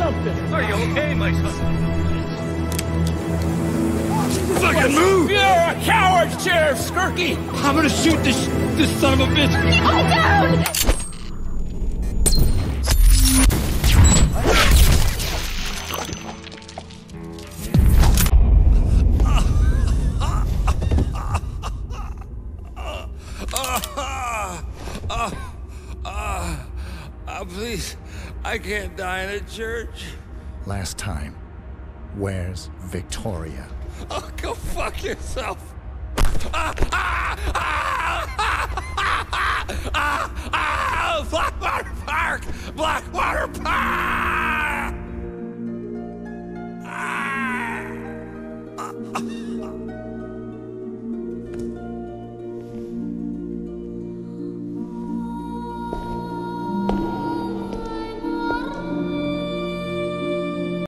something. Are you okay, my son? Fucking move! You're a coward, Sheriff Skurky! I'm gonna shoot this son of a bitch! Hold down! Please, I can't die in a church. Last time, where's Victoria? Oh, go fuck yourself. Blackwater Park! Blackwater Park!